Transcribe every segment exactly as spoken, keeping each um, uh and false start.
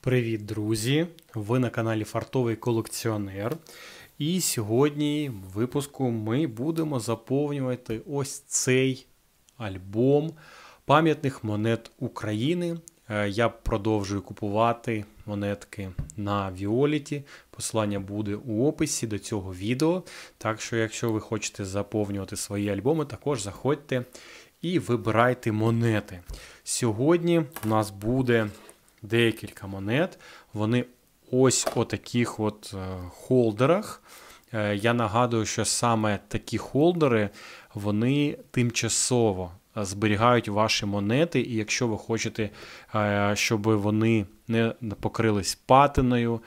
Привіт, друзі! Ви на каналі Фартовий колекціонер. І сьогодні в випуску ми будемо заповнювати ось цей альбом пам'ятних монет України. Я продовжую купувати монетки на Віоліті. Посилання буде у описі до цього відео. Так що, якщо ви хочете заповнювати свої альбоми, також заходьте і вибирайте монети. Сьогодні у нас буде декілька монет. Вони ось у таких от холдерах. Я нагадую, що саме такі холдери, вони тимчасово зберігають ваші монети, і якщо ви хочете, щоб вони не покрились патиною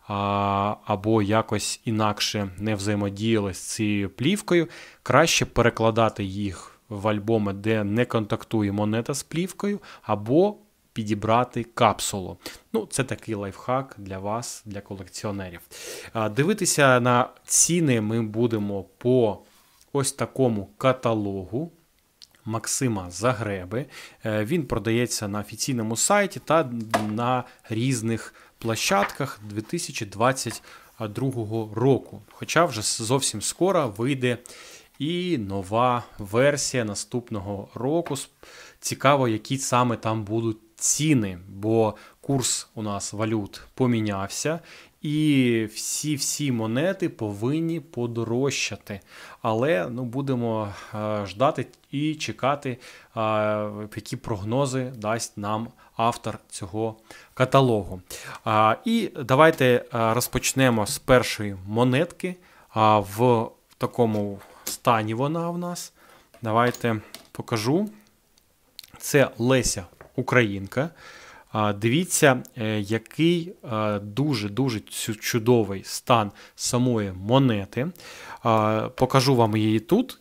або якось інакше не взаємодіяли з цією плівкою, краще перекладати їх в альбоми, де не контактує монета з плівкою, або підібрати капсулу. Ну, це такий лайфхак для вас, для колекціонерів. Дивитися на ціни ми будемо по ось такому каталогу Максима Загреби. Він продається на офіційному сайті та на різних площадках дві тисячі двадцять другого року. Хоча вже зовсім скоро вийде і нова версія наступного року. Цікаво, які саме там будуть ціни, бо курс у нас валют помінявся, і всі-всі монети повинні подорожчати. Але ну, будемо е, ждати і чекати, е, які прогнози дасть нам автор цього каталогу. Е, і давайте е, розпочнемо з першої монетки. Е, в такому стані вона в нас. Давайте покажу. Це Леся Українка. Дивіться, який дуже-дуже чудовий стан самої монети. Покажу вам її тут.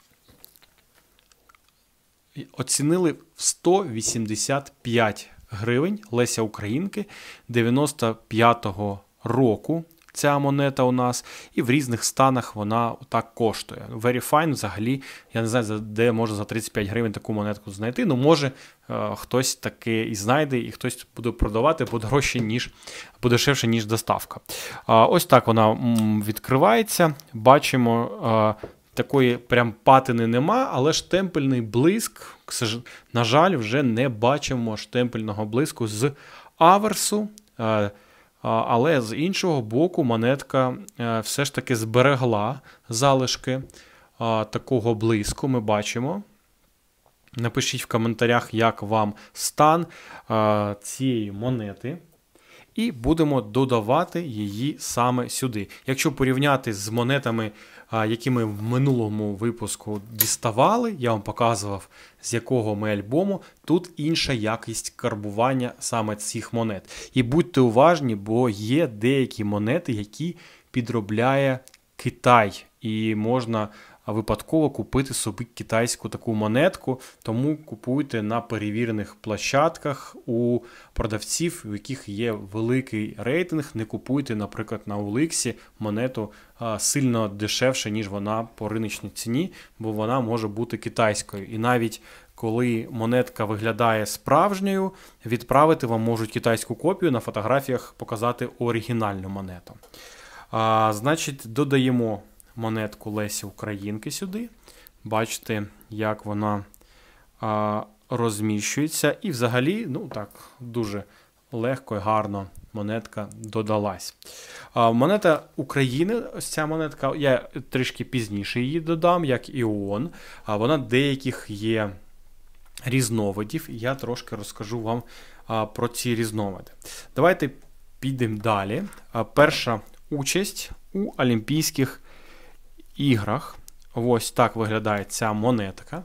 Оцінили в сто вісімдесят п'ять гривень. Леся Українки дев'яносто п'ятого року. Ця монета у нас, і в різних станах вона так коштує. Very Fine взагалі, я не знаю, де можна за тридцять п'ять гривень таку монетку знайти, ну може е, хтось таки і знайде, і хтось буде продавати подорожче, ніж, подешевше, ніж доставка. Е, ось так вона м, відкривається, бачимо, е, такої прям патини нема, але штемпельний блиск, на жаль, вже не бачимо штемпельного блиску з аверсу. Е, Але з іншого боку монетка все ж таки зберегла залишки такого блиску, ми бачимо. Напишіть в коментарях, як вам стан цієї монети. І будемо додавати її саме сюди. Якщо порівняти з монетами, які ми в минулому випуску діставали, я вам показував, з якого ми альбому, тут інша якість карбування саме цих монет. І будьте уважні, бо є деякі монети, які підробляє Китай. І можна випадково купити собі китайську таку монетку, тому купуйте на перевірених площадках у продавців, у яких є великий рейтинг. Не купуйте, наприклад, на Оліксі монету а, сильно дешевше, ніж вона по риночній ціні, бо вона може бути китайською. І навіть коли монетка виглядає справжньою, відправити вам можуть китайську копію, на фотографіях показати оригінальну монету. А, значить, додаємо монетку Лесі Українки сюди. Бачите, як вона а, розміщується. І взагалі, ну так, дуже легко і гарно монетка додалась. А, монета України, ось ця монетка, я трішки пізніше її додам, як іон. А, вона деяких є різновидів, і я трошки розкажу вам а, про ці різновиди. Давайте підемо далі. А, перша участь у Олімпійських іграх. Ось так виглядає ця монетка.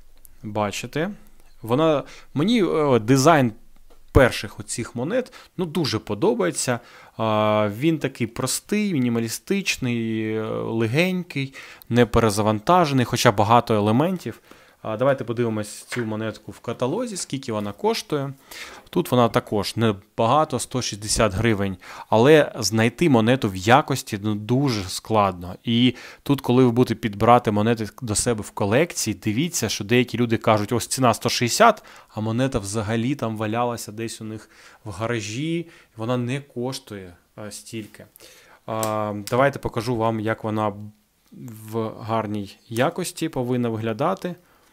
Бачите? Вона, мені о, дизайн перших оцих монет ну, дуже подобається. А, він такий простий, мінімалістичний, легенький, не перезавантажений, хоча багато елементів Давайте подивимось цю монетку в каталозі, скільки вона коштує. Тут вона також небагато, сто шістдесят гривень, але знайти монету в якості ну, дуже складно. І тут, коли ви будете підбирати монети до себе в колекції, дивіться, що деякі люди кажуть, ось ціна сто шістдесят, а монета взагалі там валялася десь у них в гаражі, вона не коштує а, стільки. А, давайте покажу вам, як вона в гарній якості повинна виглядати.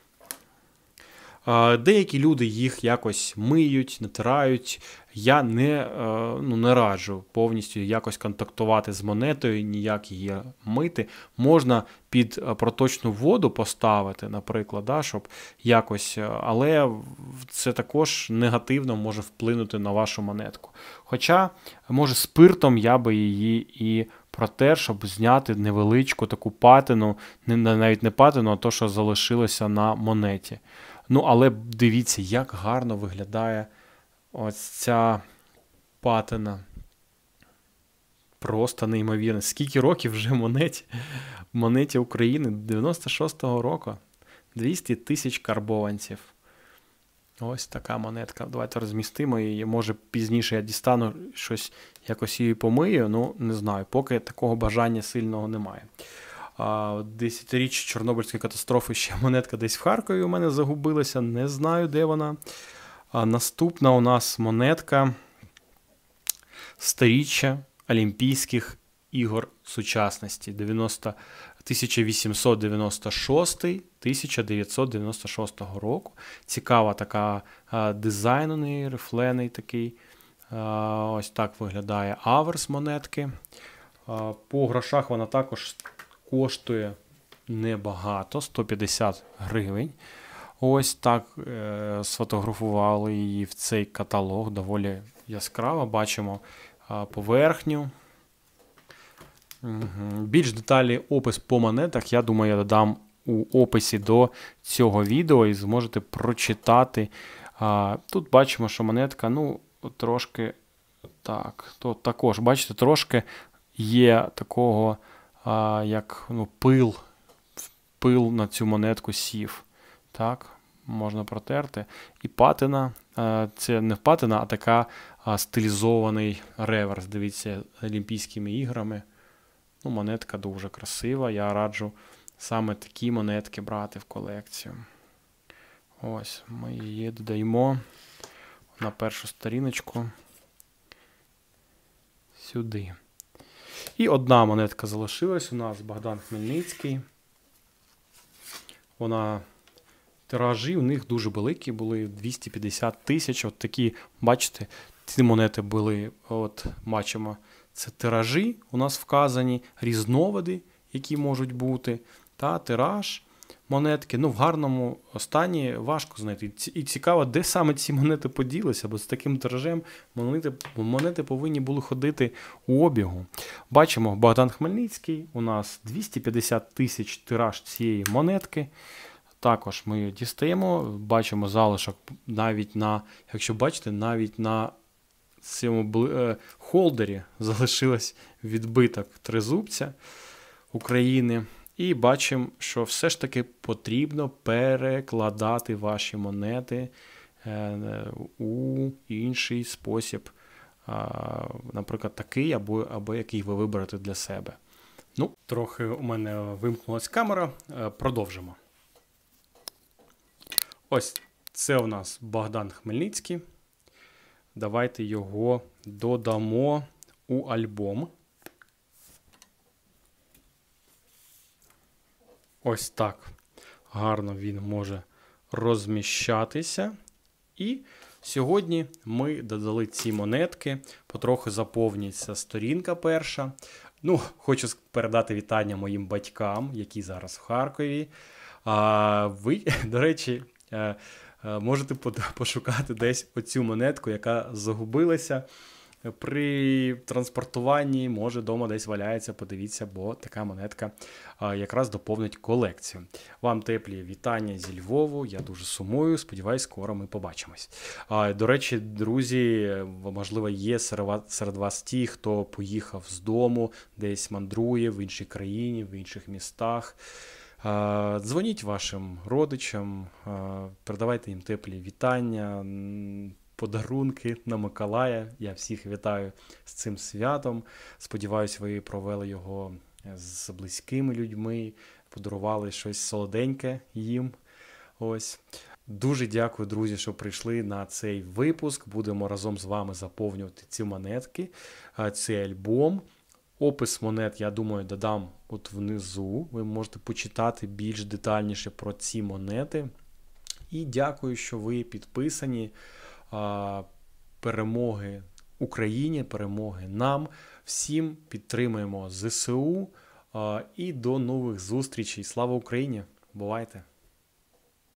Деякі люди їх якось миють, натирають. Я не, ну, не раджу повністю якось контактувати з монетою, ніяк її мити. Можна під проточну воду поставити, наприклад, да, щоб якось, але це також негативно може вплинути на вашу монетку. Хоча, може, спиртом я би її і протер, щоб зняти невеличку таку патину, навіть не патину, а то, що залишилося на монеті. Ну, але дивіться, як гарно виглядає ось ця патина. Просто неймовірно. Скільки років вже монеті? Монеті України дев'яносто шостого року. двісті тисяч карбованців. Ось така монетка. Давайте розмістимо її. Може пізніше я дістану щось, якось її помию. Ну, не знаю, поки такого бажання сильного немає. Десятиріччя Чорнобильської катастрофи ще монетка десь в Харкові у мене загубилася, не знаю, де вона. А наступна у нас монетка сторіччя Олімпійських ігор сучасності тисяча вісімсот дев'яносто шостий - тисяча дев'ятсот дев'яносто шостого року. Цікава така а, дизайн у неї, рифлений такий. А, ось так виглядає аверс монетки. А, по грошах вона також коштує небагато, сто п'ятдесят гривень. Ось так е, сфотографували її в цей каталог, доволі яскраво. Бачимо е, поверхню. Угу. Більш детальний опис по монетах, я думаю, я додам у описі до цього відео і зможете прочитати. Е, тут бачимо, що монетка, ну, трошки, так, то також, бачите, трошки є такого, А, як ну, пил, пил на цю монетку сів. Так, можна протерти. І патина, а, це не патина, а така а, стилізований реверс. Дивіться, Олімпійськими іграми. Ну, монетка дуже красива. Я раджу саме такі монетки брати в колекцію. Ось, ми її додаємо на першу сторіночку. Сюди. І одна монетка залишилась у нас, Богдан Хмельницький. Вона, тиражі у них дуже великі були, двісті п'ятдесят тисяч. От такі, бачите, ці монети були, от бачимо, це тиражі у нас вказані, різновиди, які можуть бути, та тираж монетки. Ну, в гарному стані важко знайти. І цікаво, де саме ці монети поділися, бо з таким тиражем монети, монети повинні були ходити у обігу. Бачимо, Богдан Хмельницький, у нас двісті п'ятдесят тисяч тираж цієї монетки. Також ми її дістаємо, бачимо залишок навіть на, якщо бачите, навіть на цьому холдері залишилось відбиток тризубця України. І бачимо, що все ж таки потрібно перекладати ваші монети у інший спосіб, наприклад, такий або, або який ви виберете для себе. Ну, трохи у мене вимкнулась камера, продовжимо. Ось це у нас Богдан Хмельницький. Давайте його додамо у альбом. Ось так гарно він може розміщатися. І сьогодні ми додали ці монетки, потрохи заповнюється сторінка перша. Ну, хочу передати вітання моїм батькам, які зараз в Харкові. А ви, до речі, можете пошукати десь оцю монетку, яка загубилася. При транспортуванні, може, вдома десь валяється, подивіться, бо така монетка а, якраз доповнить колекцію. Вам теплі вітання зі Львову, я дуже сумую, сподіваюсь, скоро ми побачимось. А, до речі, друзі, можливо, є серед вас ті, хто поїхав з дому, десь мандрує в іншій країні, в інших містах. Дзвоніть вашим родичам, передавайте їм теплі вітання, подарунки на Миколая. Я всіх вітаю з цим святом. Сподіваюсь, ви провели його з близькими людьми, подарували щось солоденьке їм. Ось. Дуже дякую, друзі, що прийшли на цей випуск. Будемо разом з вами заповнювати ці монетки, цей альбом. Опис монет, я думаю, додам от внизу. Ви можете почитати більш детальніше про ці монети. І дякую, що ви підписані. Перемоги Україні, перемоги нам. Всім підтримуємо зе се у. І до нових зустрічей. Слава Україні! Бувайте!